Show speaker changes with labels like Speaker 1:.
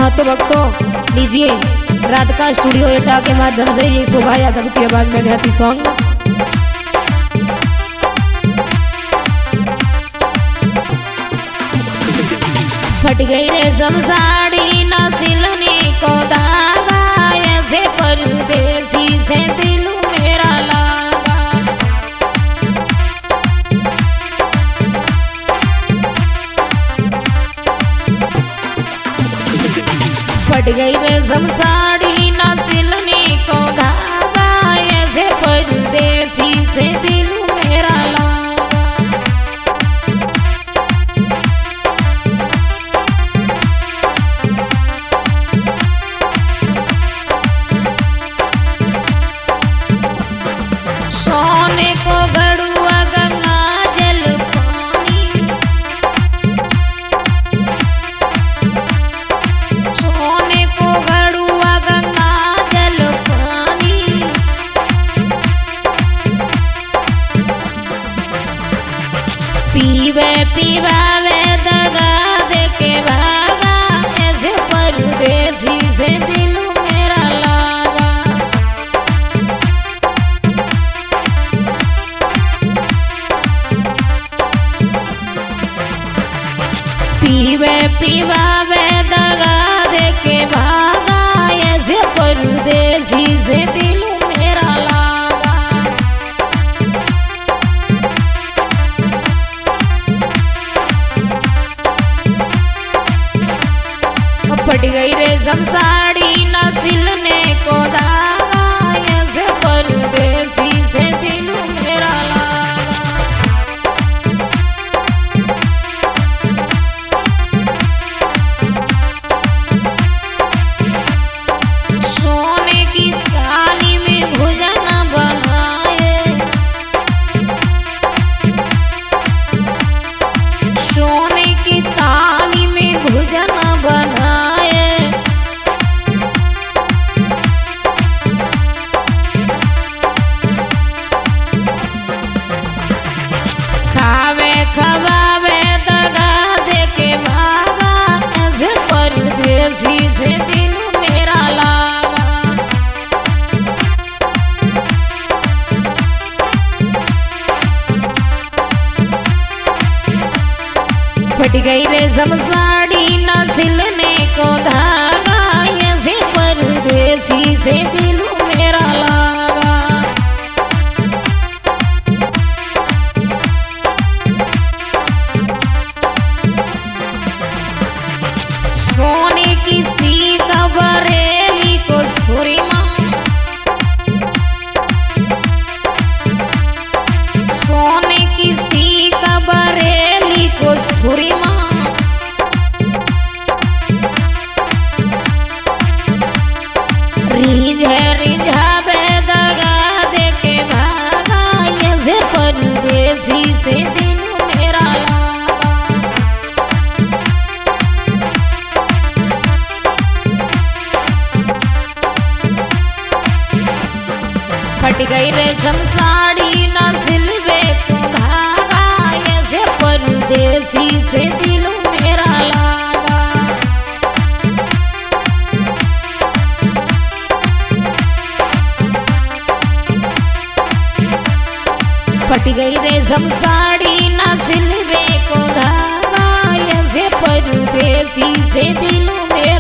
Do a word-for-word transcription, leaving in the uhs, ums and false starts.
Speaker 1: हाँ तो भक्तों लीजिए राधिका स्टूडियो एटा के माध्यम से ये शोभा यादव की आवाज में देहाती सॉन्ग। फट गई रेशम साड़ी न सिलने को धागा, ऐसे परदेसी से दिल मेरा लागा। फट गई रेशम साड़ी न सिलने को धागा, ऐसे परदेसी से दिल मेरा लागा। सोने को गड़ुआ गंगा जल पानी, सोने को गड़ुआ गंगा जल पानी। पीवे पीवावे दगा दे के भागा, ऐसे परदेसी से दिल मेरा लागा। पीवे पीवावे दगा दे के भागा, ऐसे परदेसी से दिल मेरा लागा। फट गई रेशम साड़ी न सिलने को धागा, ऐसे परदेसी से दिल मेरा लागा। सोने की थाली में भोजन बनाए, सोने की थाली में भोजन बनाए। खावे खवावे दगा दे के भागा, ऐसे परदेसी से दिल मेरा लागा। फट गई रेशम साड़ी न सिलने को धागा, ऐसे परदेसी से दिल मेरा लागा। सोने की सीका बरेली को सुरीमा, सोने की सीका बरेली को सुरीमा। रीझ है रिझावे दगा दे के भागा, ऐसे परदेसी से दिल मेरा लागा। फट गई रेशम साड़ी न सिलवे को धागा, ऐसे परदेसी से दिल मेरा लागा। फट गई रेशम साड़ी न सिलवे को धागा, ऐसे परदेसी से दिल मेरा